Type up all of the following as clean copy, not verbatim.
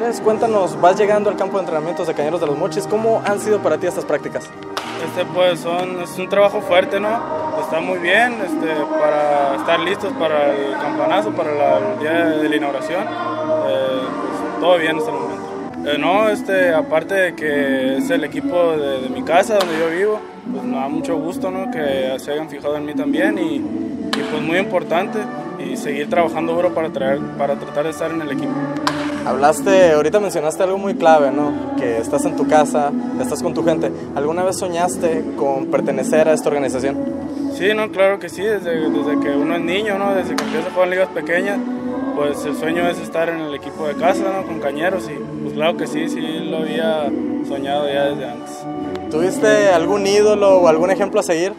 Andrés, cuéntanos, vas llegando al campo de entrenamientos de Cañeros de los Mochis, ¿cómo han sido para ti estas prácticas? Pues es un trabajo fuerte, ¿no? Está muy bien para estar listos para el campanazo, para el día de la inauguración. Pues, todo bien hasta el momento. Aparte de que es el equipo de mi casa, donde yo vivo, pues me da mucho gusto, ¿no? Que se hayan fijado en mí también y pues muy importante y seguir trabajando duro para tratar de estar en el equipo. Ahorita mencionaste algo muy clave, ¿no? Que estás en tu casa, estás con tu gente. ¿Alguna vez soñaste con pertenecer a esta organización? Sí, no, claro que sí, desde que uno es niño, ¿no? Desde que empieza a jugar en ligas pequeñas, pues el sueño es estar en el equipo de casa, ¿no? Con Cañeros y pues claro que sí lo había soñado ya desde antes. ¿Tuviste algún ídolo o algún ejemplo a seguir?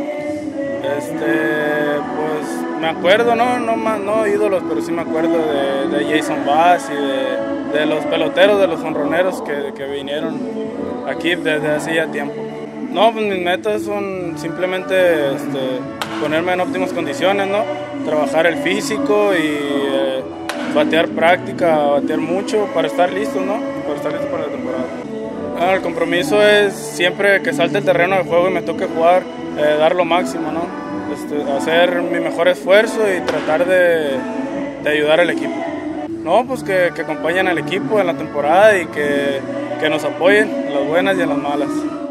Pues me acuerdo, no ídolos, pero sí me acuerdo de Jason Bass y de los peloteros, de los jonroneros que vinieron aquí desde hace ya tiempo. No, pues mis metas son simplemente ponerme en óptimas condiciones, ¿no? Trabajar el físico y batear práctica, batear mucho para estar listos, ¿no? Para estar listos para la temporada. El compromiso es siempre que salte el terreno de juego y me toque jugar, dar lo máximo, ¿no? Hacer mi mejor esfuerzo y tratar de ayudar al equipo. No, pues que acompañen al equipo en la temporada y que nos apoyen en las buenas y en las malas.